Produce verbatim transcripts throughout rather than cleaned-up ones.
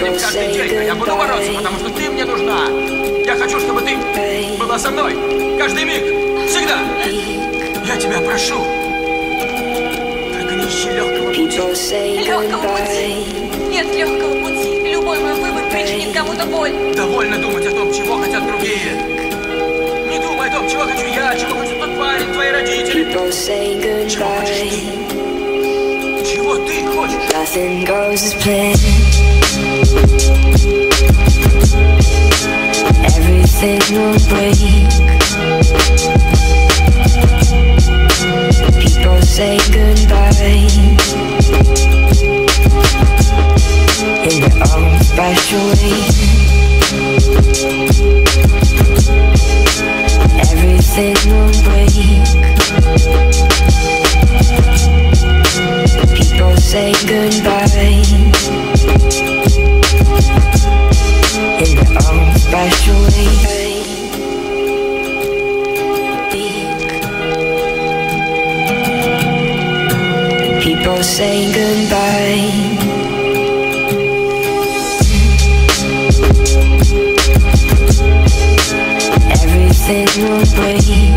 будем каждый день, а я буду бороться, потому что ты мне нужна. Я хочу, чтобы ты была со мной каждый миг, всегда. Я тебя прошу. Только не ищи легкого пути. Легкого пути? Нет легкого пути. Любой мой выбор причинит кому-то боль. Довольно думать о том, чего хотят другие. Не думай о том, чего хочу я, чего хочет тот парень, твои родители. Чего хочешь ты? Чего ты хочешь? Nothing goes as planned. Everything will break. People say goodbye in their own special way. Everything will break. People say goodbye in their own special way. People say goodbye. Everything will break.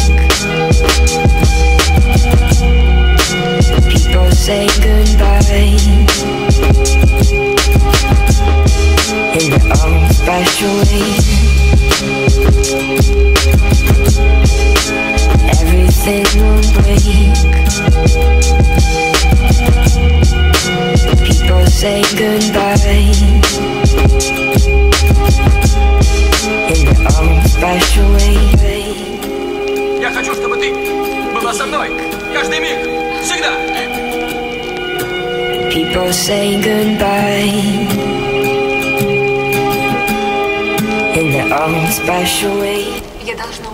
People say goodbye in their own special way. Everything will break. People say goodbye in their own special way. Я хочу, чтобы ты была со мной каждый миг, всегда. People say goodbye in their own special way. Я должна